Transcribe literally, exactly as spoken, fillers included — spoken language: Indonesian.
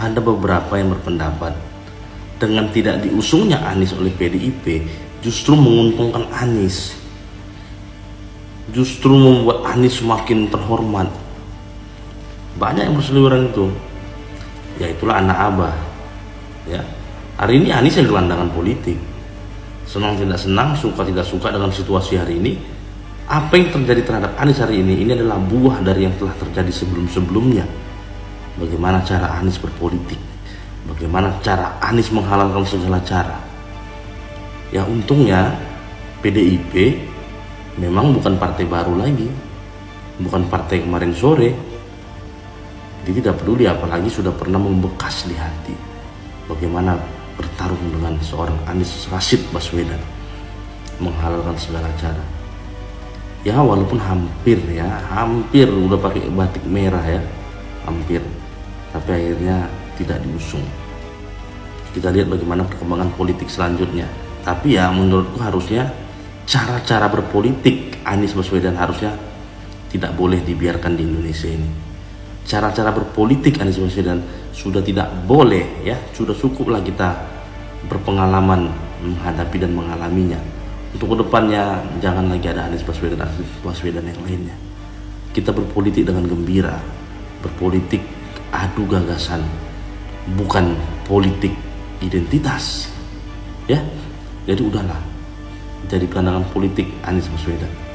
ada beberapa yang berpendapat dengan tidak diusungnya Anies oleh P D I P justru menguntungkan Anies, justru membuat Anies semakin terhormat. Banyak yang berseliweran itu, ya itulah anak abah. Ya, hari ini Anies yang gelandangan politik, senang tidak senang, suka tidak suka dengan situasi hari ini. Apa yang terjadi terhadap Anies hari ini, ini adalah buah dari yang telah terjadi sebelum-sebelumnya. Bagaimana cara Anies berpolitik, bagaimana cara Anies menghalalkan segala cara. Ya untungnya P D I P memang bukan partai baru lagi, bukan partai kemarin sore. Jadi tidak peduli, apalagi sudah pernah membekas di hati bagaimana bertarung dengan seorang Anies Rashid Baswedan, menghalalkan segala cara. Ya walaupun hampir ya, hampir udah pakai batik merah ya, hampir, tapi akhirnya tidak diusung. Kita lihat bagaimana perkembangan politik selanjutnya. Tapi ya menurutku harusnya cara-cara berpolitik Anies Baswedan harusnya tidak boleh dibiarkan di Indonesia ini. Cara-cara berpolitik Anies Baswedan sudah tidak boleh ya, sudah cukuplah kita berpengalaman menghadapi dan mengalaminya. Untuk kedepannya jangan lagi ada Anies Baswedan, Anies Baswedan yang lainnya. Kita berpolitik dengan gembira, berpolitik adu gagasan, bukan politik identitas. Ya, jadi udahlah, jadi gelandangan politik Anies Baswedan.